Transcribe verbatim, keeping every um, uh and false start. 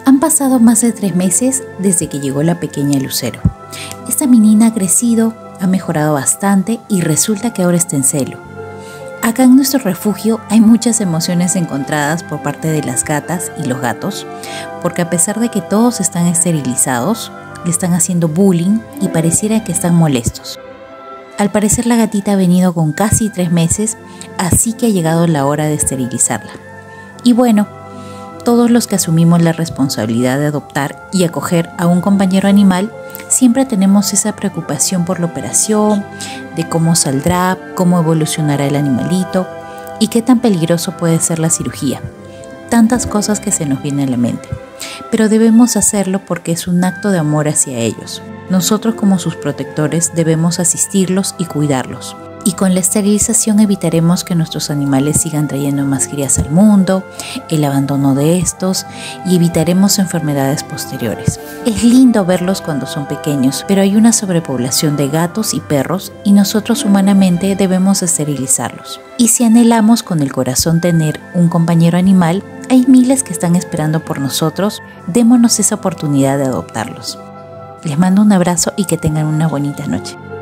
Han pasado más de tres meses desde que llegó la pequeña Lucero. Esta menina ha crecido, ha mejorado bastante y resulta que ahora está en celo. Acá en nuestro refugio hay muchas emociones encontradas por parte de las gatas y los gatos, porque a pesar de que todos están esterilizados, le están haciendo bullying y pareciera que están molestos. Al parecer la gatita ha venido con casi tres meses, así que ha llegado la hora de esterilizarla. Y bueno, todos los que asumimos la responsabilidad de adoptar y acoger a un compañero animal, siempre tenemos esa preocupación por la operación, de cómo saldrá, cómo evolucionará el animalito y qué tan peligroso puede ser la cirugía. Tantas cosas que se nos vienen a la mente. Pero debemos hacerlo porque es un acto de amor hacia ellos. Nosotros como sus protectores debemos asistirlos y cuidarlos. Y con la esterilización evitaremos que nuestros animales sigan trayendo más crías al mundo, el abandono de estos y evitaremos enfermedades posteriores. Es lindo verlos cuando son pequeños, pero hay una sobrepoblación de gatos y perros y nosotros humanamente debemos esterilizarlos. Y si anhelamos con el corazón tener un compañero animal, hay miles que están esperando por nosotros, démonos esa oportunidad de adoptarlos. Les mando un abrazo y que tengan una bonita noche.